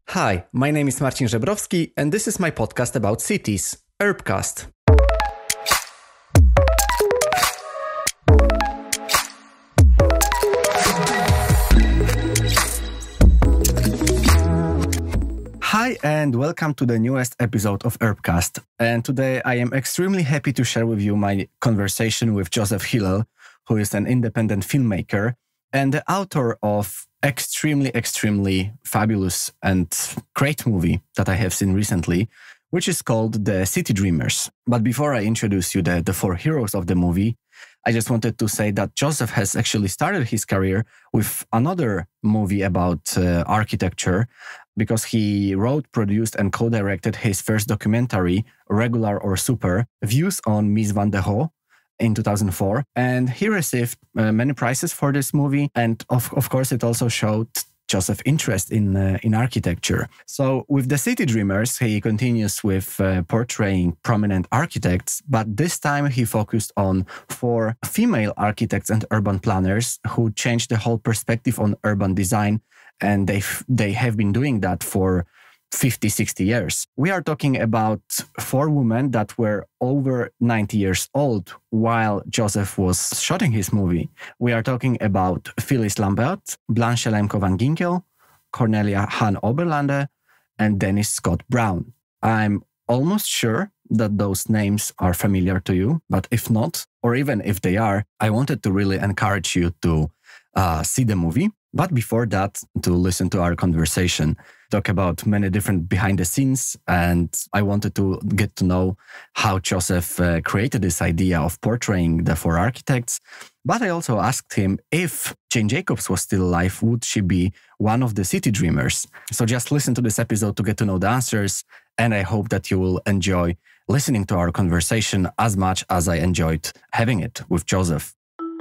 Hi, my name is Marcin Żebrowski, and this is my podcast about cities, Urbcast. Hi, and welcome to the newest episode of Urbcast. And today I am extremely happy to share with you my conversation with Joseph Hillel, who is an independent filmmaker and the author of extremely fabulous and great movie that I have seen recently, which is called The City Dreamers. But before I introduce you the four heroes of the movie, I just wanted to say that Joseph has actually started his career with another movie about architecture, because he wrote, produced, and co-directed his first documentary, Regular or Super, Views on Mies van der Rohe, in 2004. And he received many prizes for this movie. And of course, it also showed Joseph's interest in architecture. So with The City Dreamers, he continues with portraying prominent architects, but this time he focused on four female architects and urban planners who changed the whole perspective on urban design. And they have been doing that for 50, 60 years. We are talking about four women that were over 90 years old while Joseph was shooting his movie. We are talking about Phyllis Lambert, Blanche Lemko van Ginkel, Cornelia Hahn Oberlande, and Dennis Scott Brown. I'm almost sure that those names are familiar to you, but if not, or even if they are, I wanted to really encourage you to see the movie. But before that, to listen to our conversation, talk about many different behind the scenes. And I wanted to get to know how Joseph created this idea of portraying the four architects. But I also asked him if Jane Jacobs was still alive, would she be one of the city dreamers? So just listen to this episode to get to know the answers. And I hope that you will enjoy listening to our conversation as much as I enjoyed having it with Joseph.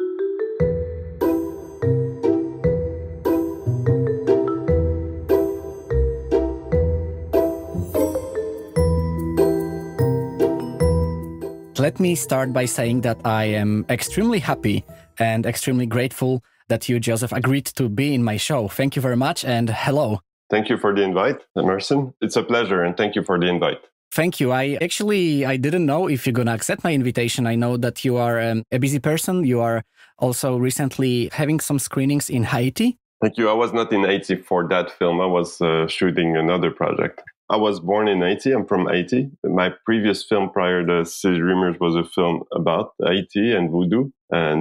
Let me start by saying that I am extremely happy and extremely grateful that you, Joseph, agreed to be in my show. Thank you very much, and hello. Thank you for the invite, Emerson. It's a pleasure, and thank you for the invite. Thank you. I didn't know if you're going to accept my invitation. I know that you are a busy person. You are also recently having some screenings in Haiti. Thank you. I was not in Haiti for that film. I was shooting another project. I was born in Haiti. I'm from Haiti. My previous film prior to City Dreamers was a film about Haiti and voodoo. And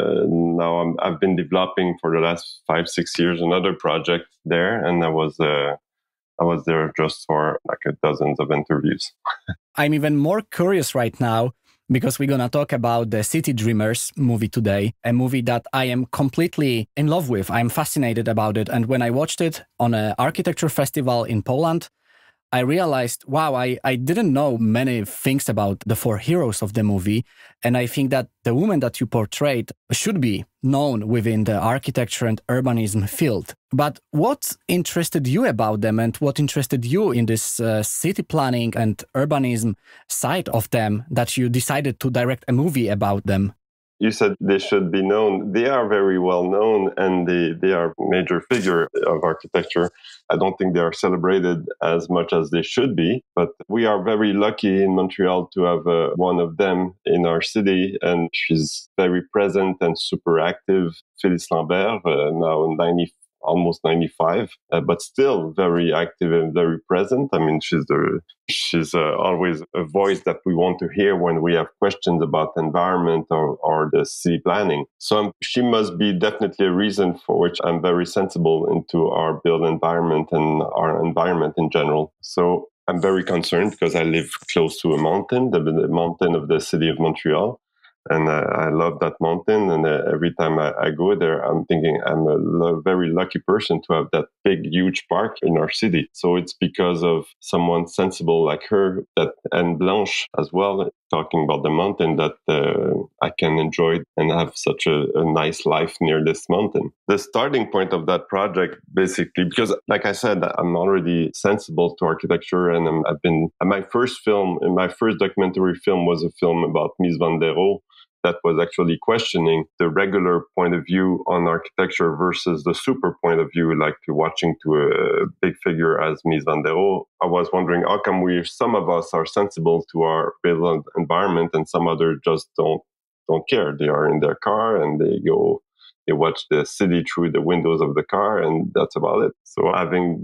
now I've been developing for the last 5-6 years another project there. And I was there just for like dozens of interviews. I'm even more curious right now because we're going to talk about the City Dreamers movie today, a movie that I am completely in love with. I'm fascinated about it. And when I watched it on an architecture festival in Poland, I realized, wow, I didn't know many things about the four heroes of the movie. And I think that the woman that you portrayed should be known within the architecture and urbanism field. But what interested you about them and what interested you in this city planning and urbanism side of them that you decided to direct a movie about them? You said they should be known. They are very well known and they are a major figure of architecture. I don't think they are celebrated as much as they should be, but we are very lucky in Montreal to have one of them in our city, and she's very present and super active. Phyllis Lambert, now almost 95, but still very active and very present. I mean, she's always a voice that we want to hear when we have questions about the environment or the city planning. So she must be definitely a reason for which I'm very sensible into our built environment and our environment in general. So I'm very concerned because I live close to a mountain, the mountain of the city of Montreal. And I love that mountain. And every time I go there, I'm thinking I'm a very lucky person to have that big, huge park in our city. So it's because of someone sensible like her and Blanche as well, talking about the mountain, that I can enjoy and have such a nice life near this mountain. The starting point of that project, basically, because like I said, I'm already sensible to architecture, and my first documentary film was a film about Mies van der Rohe, that was actually questioning the regular point of view on architecture versus the super point of view, like watching to a big figure as Mies van der Rohe. I was wondering, how come some of us are sensible to our built environment and some others just don't care. They are in their car and they watch the city through the windows of the car, and that's about it. So having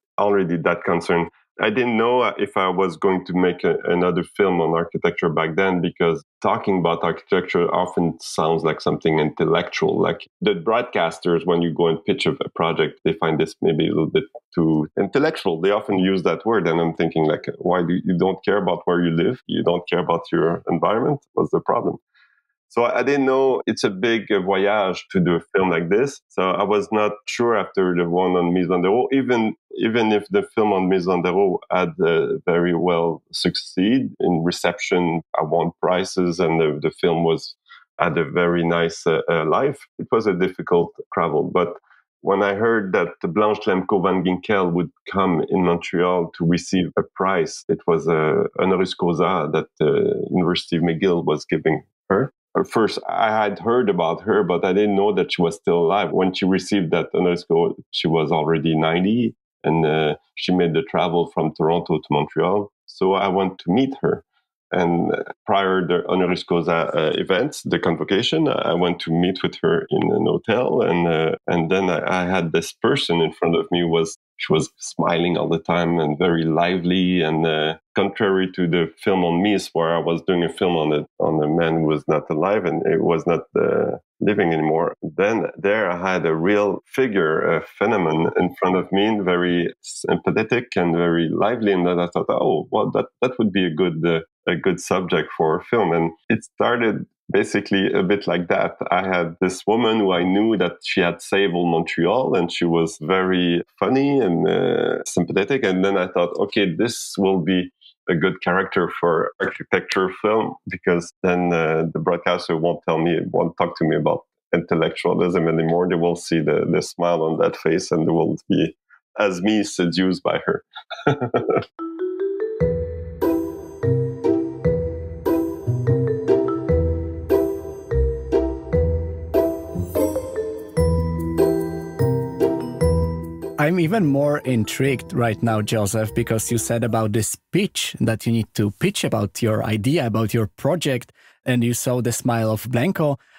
that concern, I didn't know if I was going to make another film on architecture back then, because talking about architecture often sounds like something intellectual. Like the broadcasters, when you go and pitch a project, they find this maybe a little bit too intellectual. They often use that word. And I'm thinking, like, why do you don't care about where you live? You don't care about your environment? What's the problem? So I didn't know it's a big voyage to do a film like this. So I was not sure after the one on Mies van der Rohe, even if the film on Mies van der Rohe had very well succeed in reception. I won prizes and the film had a very nice life. It was a difficult travel. But when I heard that Blanche Lemko van Ginkel would come in Montreal to receive a prize, it was a honoris causa that the University of McGill was giving her. First, I had heard about her, but I didn't know that she was still alive. When she received that honoris causa, she was already 90, and she made the travel from Toronto to Montreal. So I went to meet her. And prior to the honoris causa events, the convocation, I went to meet with her in an hotel. And then I had this person in front of me. She was smiling all the time and very lively. And contrary to the film on Mies, where I was doing a film on a man who was not alive and it was not living anymore. Then there I had a real figure, a phenomenon in front of me, very sympathetic and very lively. And then I thought, oh, well, that would be a good subject for a film. And it started basically a bit like that. I had this woman who I knew that she had saved Montreal, and she was very funny and sympathetic. And then I thought, okay, this will be a good character for architecture film, because then the broadcaster won't talk to me about intellectualism anymore. They will see the smile on that face, and they will be, as me, seduced by her. I'm even more intrigued right now, Joseph, because you said about this pitch, that you need to pitch about your idea, about your project, and you saw the smile of Blanche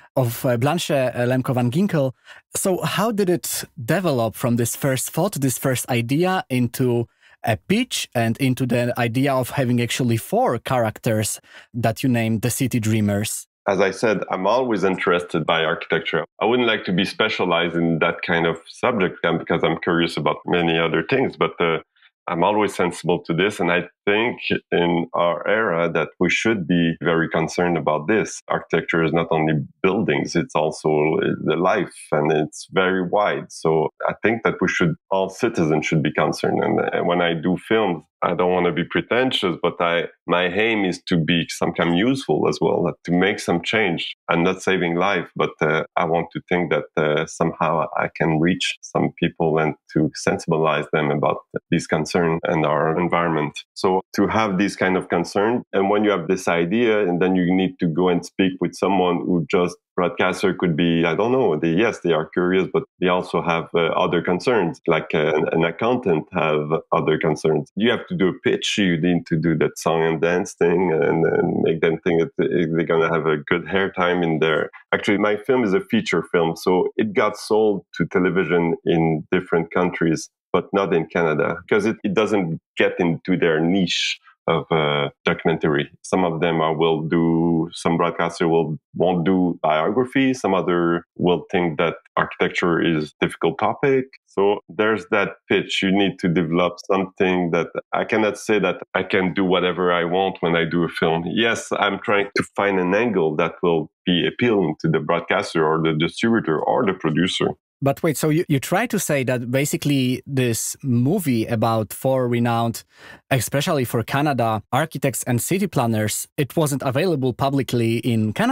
Lemko van Ginkel. So how did it develop from this first thought, this first idea, into a pitch and into the idea of having actually 4 characters that you named the City Dreamers? As I said, I'm always interested by architecture. I wouldn't like to be specialized in that kind of subject because I'm curious about many other things, but I'm always sensible to this. And I think in our era that we should be very concerned about this. Architecture is not only buildings, it's also the life, and it's very wide. So I think that all citizens should be concerned. And when I do films, I don't want to be pretentious, but my aim is to be sometimes useful as well, to make some change. I'm not saving life, but I want to think that somehow I can reach some people and to sensibilize them about these concerns and our environment. So to have this kind of concern, and when you have this idea, and then you need to go and speak with someone who just broadcaster could be, I don't know, they are curious, but they also have other concerns, like an accountant have other concerns. You have to do a pitch, you need to do that song and dance thing and make them think that they're going to have a good hair time in there. Actually, my film is a feature film, so it got sold to television in different countries, but not in Canada, because it doesn't get into their niche of documentary. Some of them some broadcaster won't do biography. Some other will think that architecture is a difficult topic. So there's that pitch. You need to develop something that I cannot say that I can do whatever I want when I do a film. Yes, I'm trying to find an angle that will be appealing to the broadcaster or the distributor or the producer. But wait, so you try to say that basically this movie about 4 renowned, especially for Canada, architects and city planners, it wasn't available publicly in Canada?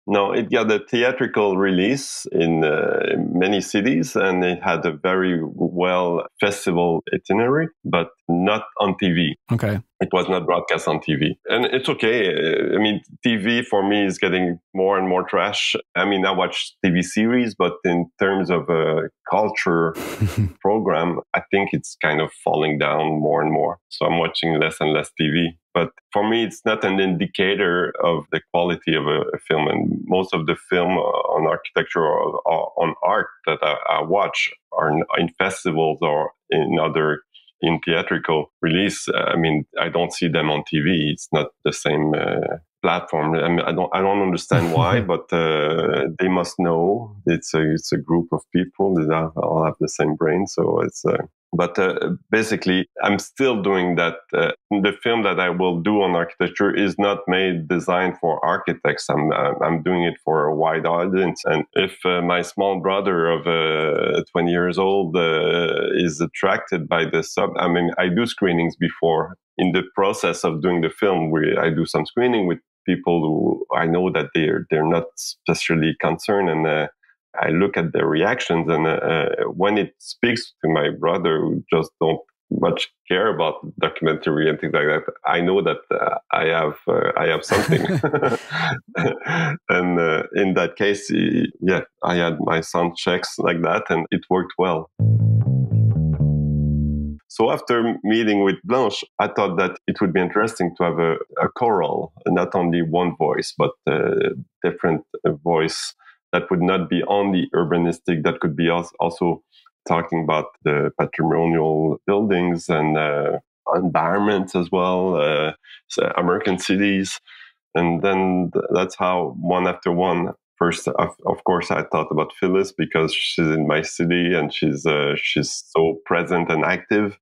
No, it got a theatrical release in many cities, and it had a very well festival itinerary, but not on TV. Okay. It was not broadcast on TV. And it's okay. I mean, TV for me is getting more and more trash. I mean, I watch TV series, but in terms of a culture program, I think it's kind of falling down more and more. So I'm watching less and less TV. But for me, it's not an indicator of the quality of a film. And most of the film on architecture or on art that I watch are in festivals or in theatrical release. I mean, I don't see them on TV. It's not the same platform. I mean, I don't understand why, but they must know it's a group of people that all have the same brain. So it's. But basically, I'm still doing that. The film that I will do on architecture is not designed for architects. I'm doing it for a wide audience. And if my small brother of 20 years old is attracted by I mean, I do screenings before. In the process of doing the film, I do some screening with people who I know that they're not especially concerned, and I look at their reactions, and when it speaks to my brother who just don't much care about documentary and things like that, I know that I have something. And in that case, I had my sound checks like that, and it worked well. So after meeting with Blanche, I thought that it would be interesting to have a choral, not only one voice, but different voice that would not be only urbanistic, that could be also talking about the patrimonial buildings and environments as well, American cities. And then that's how one after one. First, of course, I thought about Phyllis because she's in my city and she's so present and active.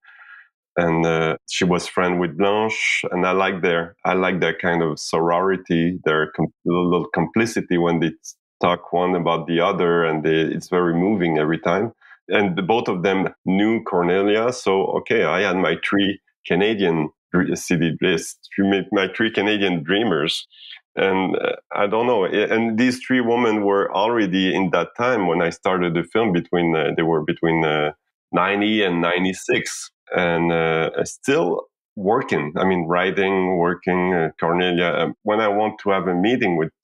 And she was friend with Blanche, and I like their kind of sorority, their little complicity when they talk one about the other, and it's very moving every time. And both of them knew Cornelia, so okay, I had my three Canadian city lists, my three Canadian dreamers. And I don't know. And these three women were already in that time when I started the film they were between 90 and 96 and still working. I mean, writing, working. Cornelia, when I want to have a meeting with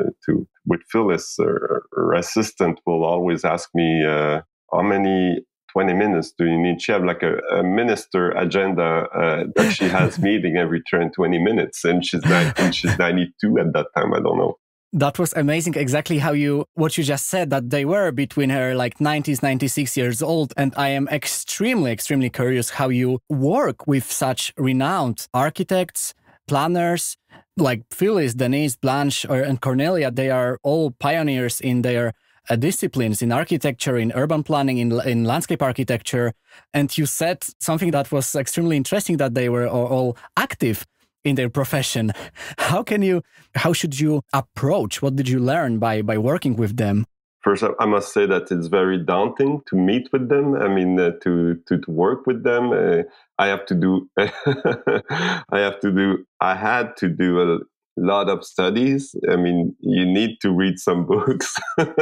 Phyllis, her assistant will always ask me, how many 20 minutes do you need? She have like a minister agenda that she has meeting every 20 minutes, and she's 92 at that time. I don't know. That was amazing. Exactly what you just said, that they were between her like 90s, 96 years old. And I am extremely, extremely curious how you work with such renowned architects, planners like Phyllis, Denise, Blanche, and Cornelia. They are all pioneers in their disciplines, in architecture, in urban planning, in landscape architecture. And you said something that was extremely interesting, that they were all active in their profession. How should you approach? What did you learn by working with them? First, I must say that it's very daunting to meet with them. I mean, to work with them. I had to do a lot of studies. I mean, you need to read some books.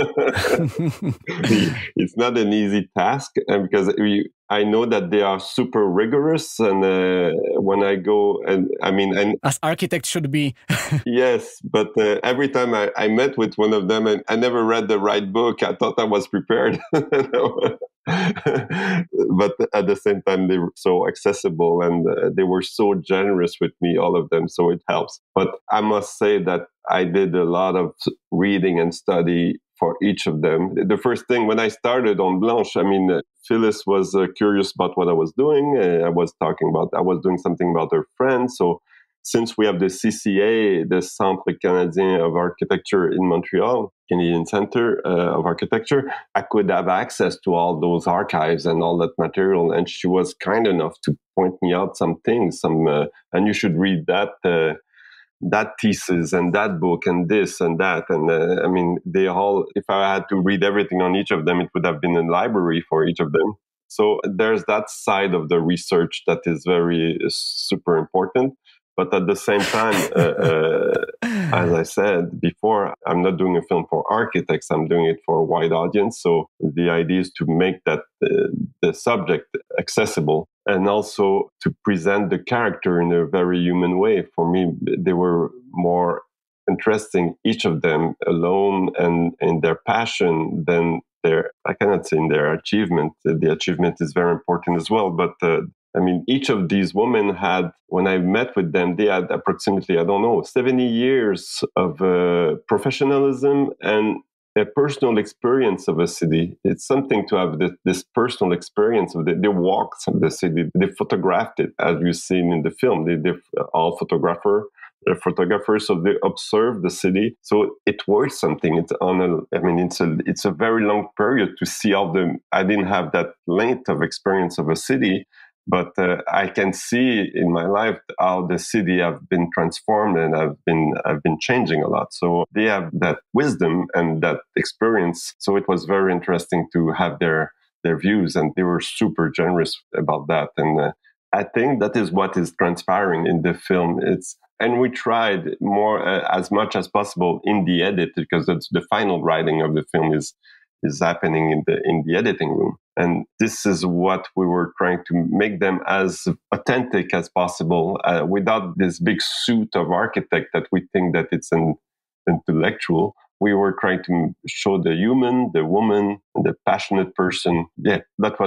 It's not an easy task, because I know that they are super rigorous. And when I go, and as architects should be. Yes, but every time I met with one of them, and I never read the right book. I thought I was prepared. But at the same time, they were so accessible, and they were so generous with me, all of them. So it helps. But I must say that I did a lot of reading and study for each of them. The first thing when I started on Blanche, Phyllis was curious about what I was doing. I was doing something about her friend. So since we have the CCA, the Centre Canadien of Architecture in Montreal, Canadian Center of Architecture, I could have access to all those archives and all that material. And she was kind enough to point me out some things, and you should read that thesis and that book and this and that. And they all, if I had to read everything on each of them, it would have been a library for each of them. So there's that side of the research that is very super important. But at the same time, as I said before, I'm not doing a film for architects. I'm doing it for a wide audience. So the idea is to make that the subject accessible and also to present the character in a very human way. For me, they were more interesting, each of them alone and in their passion than I cannot say in their achievement. The achievement is very important as well. But each of these women had, when I met with them, they had approximately, 70 years of professionalism and a personal experience of a city. It's something to have this personal experience of they walked the city, they photographed it, as you've seen in the film. They're all photographers, so they observe the city. So it was something. It's a very long period to see I didn't have that length of experience of a city, but I can see in my life how the city have been transformed and I've been changing a lot. So they have that wisdom and that experience. So it was very interesting to have their views, and they were super generous about that. And I think that is what is transpiring in the film. And we tried more as much as possible in the edit, because it's the final writing of the film is happening in the editing room. And this is what we were trying to make them as authentic as possible, without this big suit of architect that we think that it's an intellectual. We were trying to show the human, the woman, the passionate person. Yeah,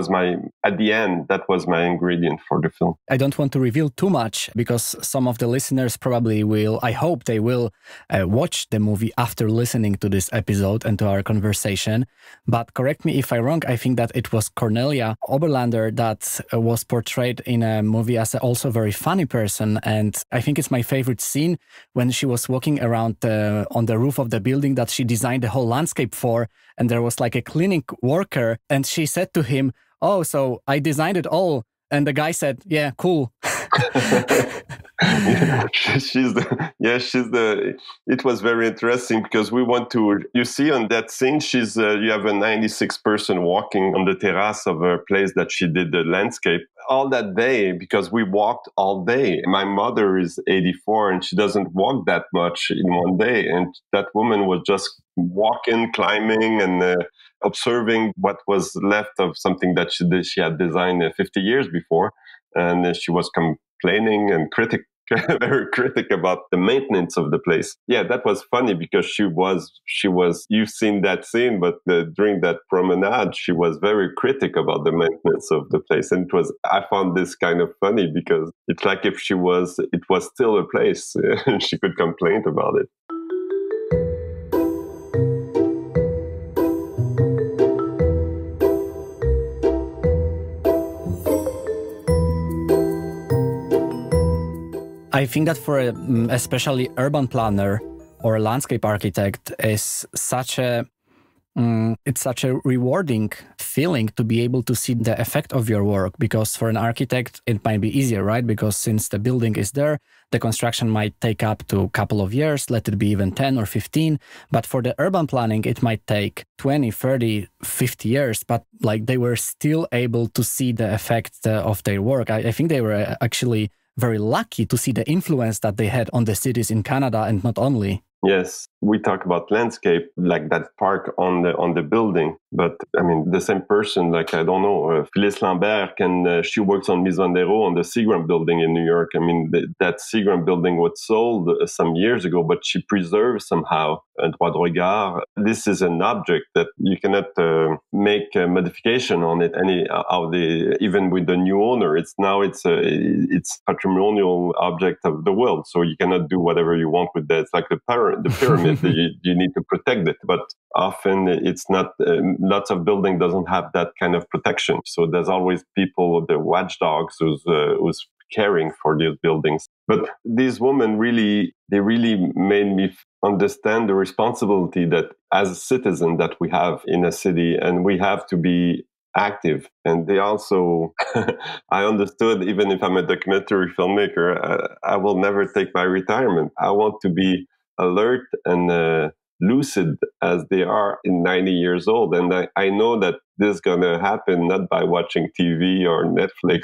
at the end, that was my ingredient for the film. I don't want to reveal too much because some of the listeners probably will, I hope they will watch the movie after listening to this episode and to our conversation. But correct me if I'm wrong, I think that it was Cornelia Oberlander that was portrayed in a movie as also a very funny person. And I think it's my favorite scene when she was walking around on the roof of the building that she designed the whole landscape for, and there was like a cleaning worker, and she said to him, "Oh, so I designed it all." And the guy said, "Yeah, cool." It was very interesting because you see on that scene, you have a 96 person walking on the terrace of a place that she did the landscape all that day, because we walked all day. My mother is 84 and she doesn't walk that much in one day. And that woman was just walking, climbing, and observing what was left of something that she had designed 50 years before. And she was complaining and very critic about the maintenance of the place. Yeah, that was funny because she was, you've seen that scene, but during that promenade, she was very critic about the maintenance of the place. And I found this kind of funny because it's like if it was still a place and she could complain about it. I think that for especially urban planner or a landscape architect is such a rewarding feeling to be able to see the effect of your work, because for an architect it might be easier, right? Because since the building is there, the construction might take up to a couple of years, let it be even 10 or 15. But for the urban planning, it might take 20, 30, 50 years, but like they were still able to see the effect of their work. I think they were actually very lucky to see the influence that they had on the cities in Canada, and not only. Yes, we talk about landscape, like that park on the building. But I mean, the same person, like, I don't know, Phyllis Lambert, she works on Mise en Déro on the Seagram building in New York. I mean, that Seagram building was sold some years ago, but she preserved somehow un droit de regard. This is an object that you cannot make a modification on it even with the new owner. It's patrimonial object of the world, so you cannot do whatever you want with that. It's like the pyramid. You need to protect it, but often it's not. Lots of building doesn't have that kind of protection. So there's always people, the watchdogs, who's caring for these buildings. But these women really made me understand the responsibility that as a citizen that we have in a city, and we have to be active. And they also, I understood, even if I'm a documentary filmmaker, I will never take my retirement. I want to be alert and lucid as they are in 90 years old. And I know that this is going to happen not by watching TV or Netflix.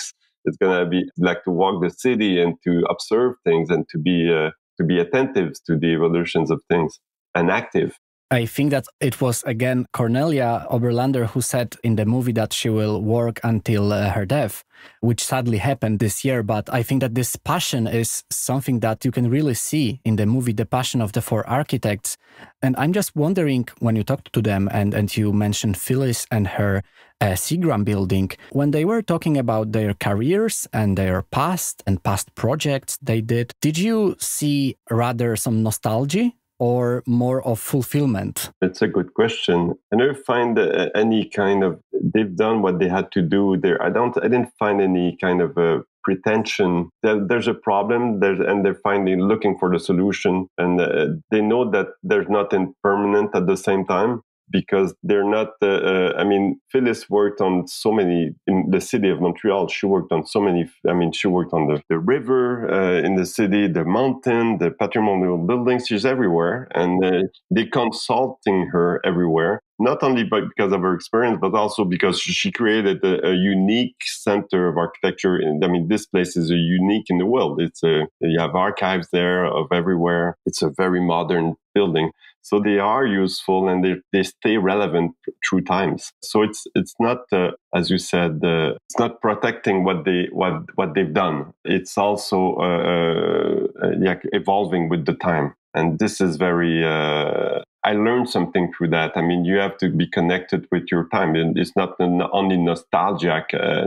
It's going to be like to walk the city and to observe things and to be attentive to the evolutions of things and active. I think that it was again Cornelia Oberlander who said in the movie that she will work until her death, which sadly happened this year. But I think that this passion is something that you can really see in the movie, the passion of the four architects. And I'm just wondering, when you talked to them and you mentioned Phyllis and her Seagram building, when they were talking about their careers and their past and past projects they did you see rather some nostalgia or more of fulfillment? It's a good question. I never find any kind of, they've done what they had to do there. I didn't find any kind of pretension. There's a problem and they're looking for the solution. And they know that there's nothing permanent at the same time, because they're not, Phyllis worked on so many, in the city of Montreal, she worked on so many, she worked on the river in the city, the mountain, the patrimonial buildings, she's everywhere. And they're consulting her everywhere, not only because of her experience, but also because she created a unique center of architecture. This place is unique in the world. You have archives there of everywhere. It's a very modern building. So they are useful and they stay relevant through times. So it's not, as you said, it's not protecting what they've done. It's also evolving with the time. And this is very, I learned something through that. You have to be connected with your time. And it's not only nostalgia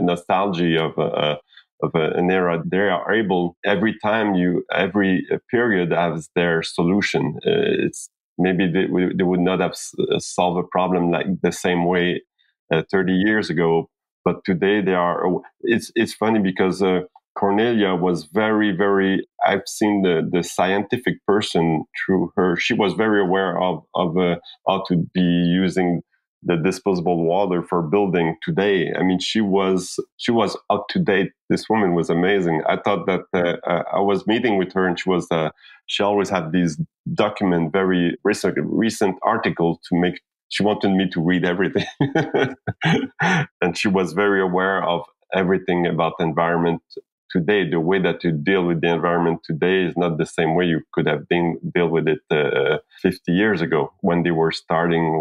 of an era. They are able, every period has their solution. Maybe they would not have solved a problem like the same way 30 years ago. But today they are. It's funny because Cornelia was very, very. I've seen the scientific person through her. She was very aware of how to be using the disposable water for building today. She was up to date. This woman was amazing. I thought that I was meeting with her, and she always had these very recent articles to make. She wanted me to read everything, and she was very aware of everything about the environment today. The way that you deal with the environment today is not the same way you could have deal with it 50 years ago when they were starting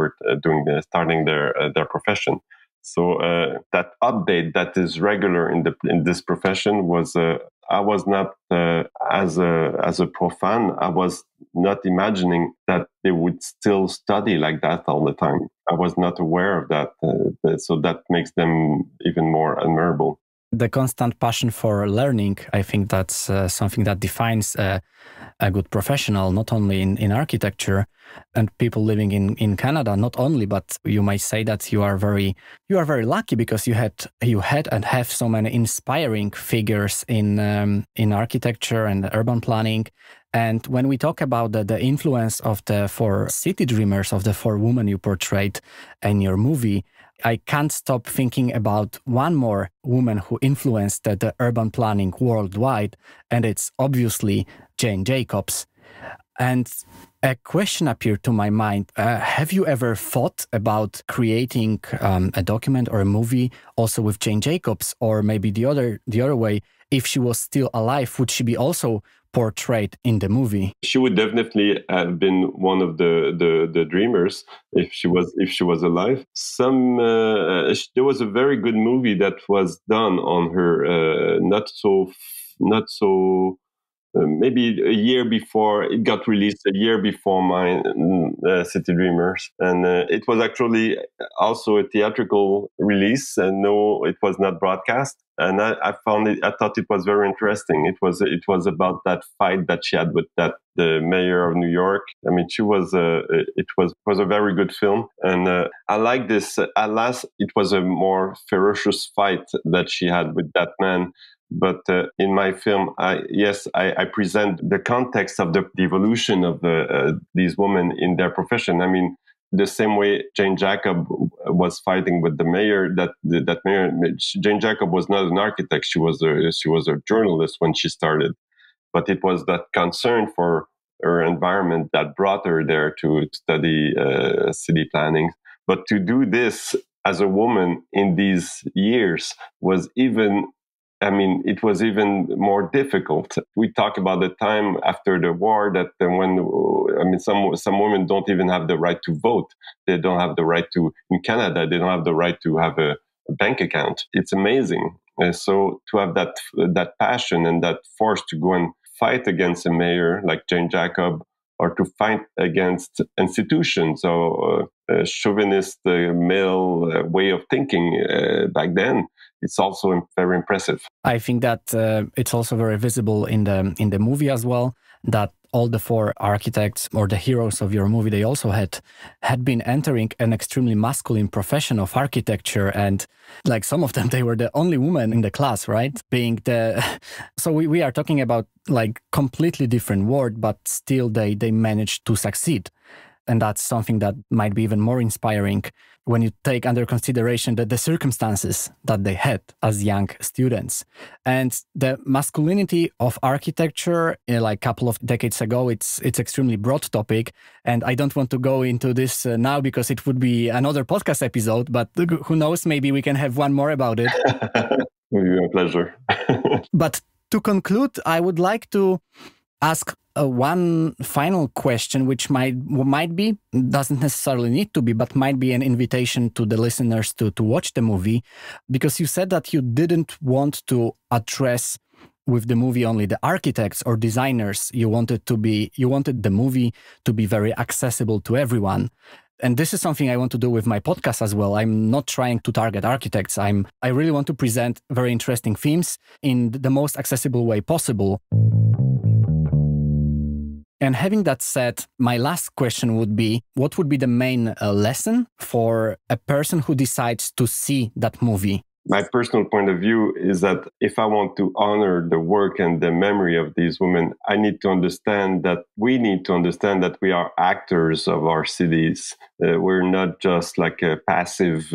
their profession. So that update that is regular in this profession was. I was not as a profane. I was not imagining that they would still study like that all the time. I was not aware of that, so that makes them even more admirable. The constant passion for learning, I think that's something that defines a good professional, not only in architecture. And people living in Canada, not only, but you might say that you are very lucky because you had and have so many inspiring figures in architecture and urban planning. And when we talk about the influence of the four city dreamers, of the four women you portrayed in your movie, I can't stop thinking about one more woman who influenced the urban planning worldwide, and it's obviously Jane Jacobs. And a question appeared to my mind. Have you ever thought about creating a document or a movie also with Jane Jacobs, or maybe the other way? If she was still alive, would she be also portrayed in the movie? She would definitely have been one of the dreamers if she was alive. There was a very good movie that was done on her, not so. Maybe a year before it got released, a year before my City Dreamers, and it was actually also a theatrical release. And no, it was not broadcast. And I found it. I thought it was very interesting. It was about that fight that she had with the mayor of New York. She was. It was a very good film, and I like this. Alas, it was a more ferocious fight that she had with that man. But in my film, I present the context of the evolution of these women in their profession. The same way Jane Jacob was fighting with the mayor. That mayor, Jane Jacob, was not an architect. She was a journalist when she started. But it was that concern for her environment that brought her there to study city planning. But to do this as a woman in these years was even I mean, it was even more difficult. We talk about the time after the war that when, I mean, some women don't even have the right to vote. They don't have the right to, in Canada, they don't have the right to have a bank account. It's amazing. So to have that passion and that force to go and fight against a mayor like Jane Jacob, or to fight against institutions or chauvinist male way of thinking back then, it's also very impressive. I think that it's also very visible in the movie as well, that all the four architects or the heroes of your movie, they also had been entering an extremely masculine profession of architecture, and like some of them, they were the only woman in the class, right? Being so we are talking about like completely different world, but still they managed to succeed. And that's something that might be even more inspiring when you take under consideration the circumstances that they had as young students. And the masculinity of architecture, like a couple of decades ago, it's extremely broad topic. And I don't want to go into this now because it would be another podcast episode, but who knows, maybe we can have one more about it. It would be a pleasure. But to conclude, I would like to ask one final question, which might be, doesn't necessarily need to be, but might be an invitation to the listeners to watch the movie, because you said that you didn't want to address with the movie only the architects or designers. You wanted the movie to be very accessible to everyone. And this is something I want to do with my podcast as well. I'm not trying to target architects. I really want to present very interesting themes in the most accessible way possible. And having that said, my last question would be, what would be the main lesson for a person who decides to see that movie? My personal point of view is that if I want to honor the work and the memory of these women, I need to understand that we are actors of our cities. We're not just like passive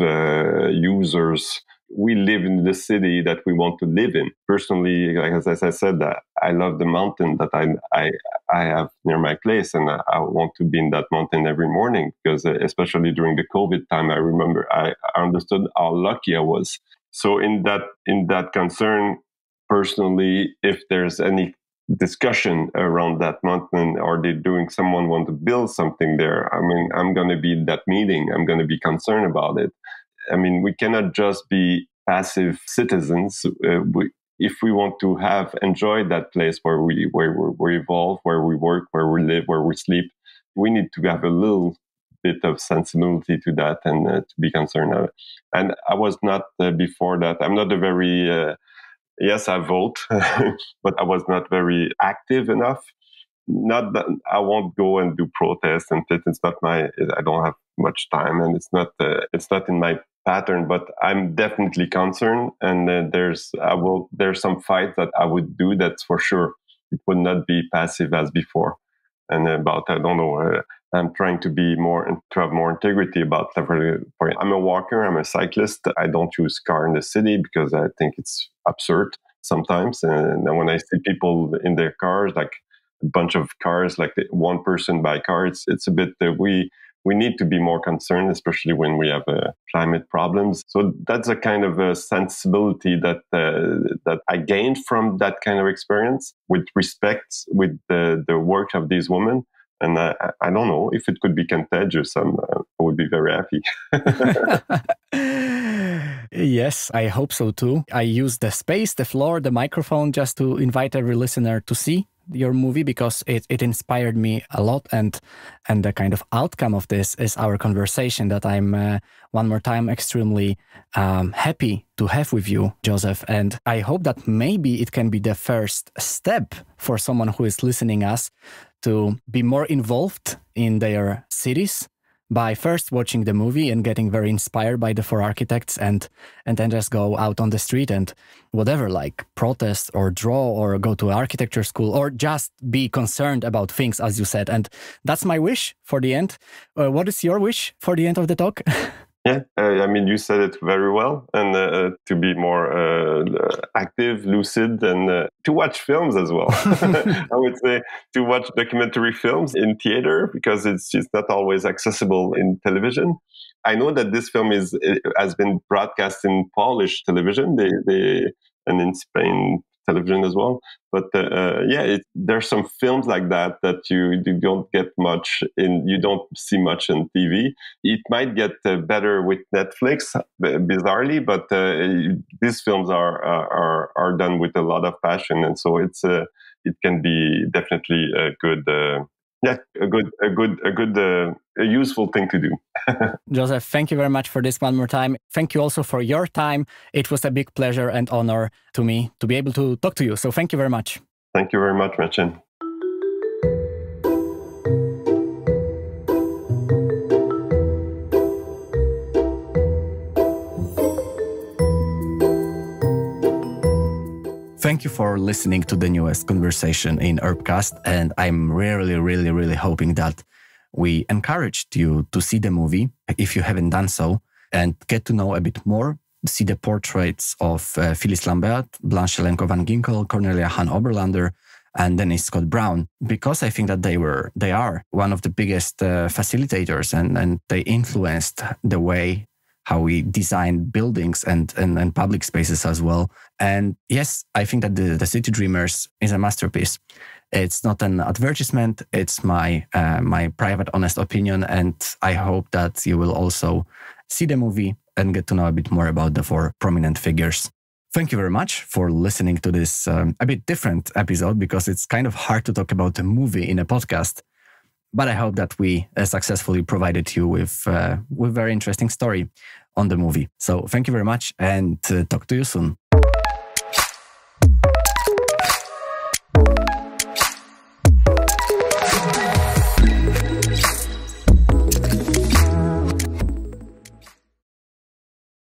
users. We live in the city that we want to live in. Personally, as I said, I love the mountain that I have near my place, and I want to be in that mountain every morning, because especially during the COVID time, I remember I understood how lucky I was. So in that concern, personally, if there's any discussion around that mountain, or someone want to build something there, I mean, I'm going to be in that meeting. I'm going to be concerned about it. I mean, we cannot just be passive citizens. If we want to enjoy that place where we evolve, where we work, where we live, where we sleep, we need to have a little bit of sensibility to that and to be concerned of it. And I was not before that. I'm not a very yes, I vote, but I was not very active enough. Not that I won't go and do protests, and it's not I don't have much time, and it's not in my pattern. But I'm definitely concerned, and there's some fights that I would do. That's for sure. It would not be passive as before. And about I don't know. I'm trying to have more integrity about. I'm a walker. I'm a cyclist. I don't use car in the city because I think it's absurd sometimes. And then when I see people in their cars, like a bunch of cars, like one person by car, it's a bit we need to be more concerned, especially when we have climate problems. So that's a kind of a sensibility that I gained from that kind of experience, with respect with the work of these women. And I don't know if it could be contagious. I would be very happy. Yes, I hope so too. I use the space, the floor, the microphone just to invite every listener to see your movie, because it inspired me a lot, and the kind of outcome of this is our conversation that I'm one more time extremely happy to have with you, Joseph. And I hope that maybe it can be the first step for someone who is listening us to be more involved in their cities by first watching the movie and getting very inspired by the four architects, and then just go out on the street and whatever, like protest or draw or go to architecture school, or just be concerned about things, as you said. And that's my wish for the end. What is your wish for the end of the talk? Yeah, I mean, you said it very well, and to be more active, lucid, and to watch films as well. I would say to watch documentary films in theater, because it's not always accessible in television. I know that this film has been broadcast in Polish television. and in Spain television as well. But there's some films like that you don't get much in, you don't see much in TV. It might get better with Netflix, bizarrely, but these films are done with a lot of passion, and so it can be definitely a good. A useful thing to do. Joseph, thank you very much for this one more time. Thank you also for your time. It was a big pleasure and honor to me to be able to talk to you. So thank you very much. Thank you very much, Marcin. Thank you for listening to the newest conversation in Urbcast, and I'm really hoping that we encouraged you to see the movie, if you haven't done so, and get to know a bit more, see the portraits of Phyllis Lambert, Blanche Lenko van Ginkel, Cornelia Hahn Oberlander, and Dennis Scott Brown, because I think that they are one of the biggest facilitators, and they influenced the way how we design buildings and public spaces as well. And yes, I think that the City Dreamers is a masterpiece. It's not an advertisement. It's my private, honest opinion. And I hope that you will also see the movie and get to know a bit more about the four prominent figures. Thank you very much for listening to this a bit different episode, because it's kind of hard to talk about a movie in a podcast. But I hope that we successfully provided you with very interesting story on the movie. So thank you very much, and talk to you soon.